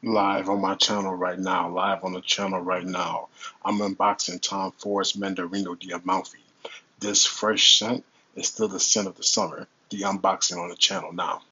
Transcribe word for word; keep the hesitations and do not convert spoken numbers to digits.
Live on my channel right now, live on the channel right now. I'm unboxing Tom Ford's Mandarino the Amalfi. This fresh scent is still the scent of the summer. The unboxing on the channel now.